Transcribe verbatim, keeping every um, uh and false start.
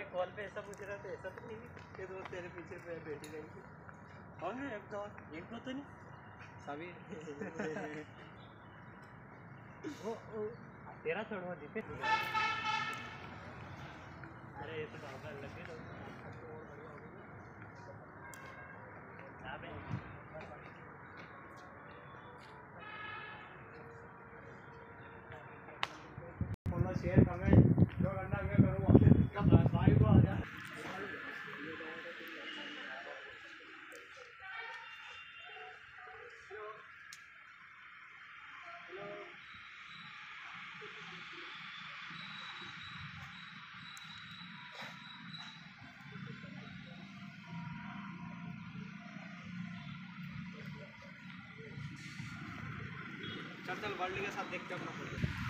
मैं कॉल पे ऐसा पूछ रहा था, ऐसा तो नहीं कि वो तेरे पीछे पे बैठी रहेगी। कौन है एक तो एक तो नहीं सभी वो वो तेरा छोड़वा दीपे। अरे ये तो बाबा लगे तो अबे बोलो शेयर कमेंट जो करना मैं करूँगा। कब भाई को आ जा। चल चल वर्ल्ड के साथ देख के अपना